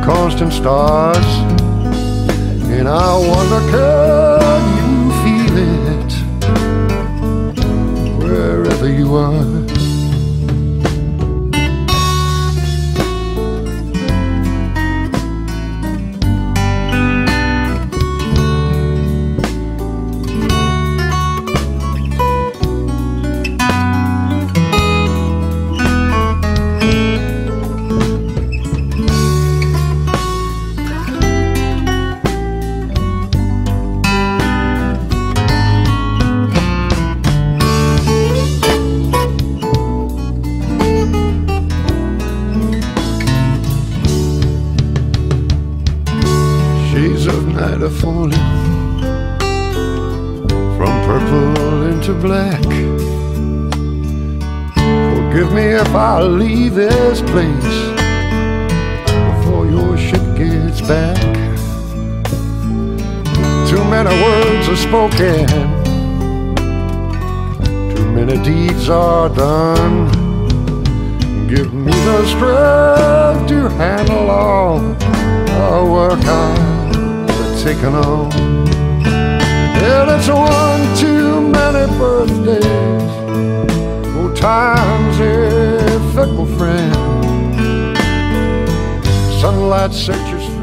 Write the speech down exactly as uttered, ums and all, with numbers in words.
constant stars, and I wonder, can you feel it wherever you are? Shades of night are falling from purple into black. Forgive me if I leave this place before your ship gets back. Too many words are spoken, too many deeds are done. Give me the strength to handle all the work I've taken on. And it's one too many birthdays, oh, time's a fickle friend. Sunlight set your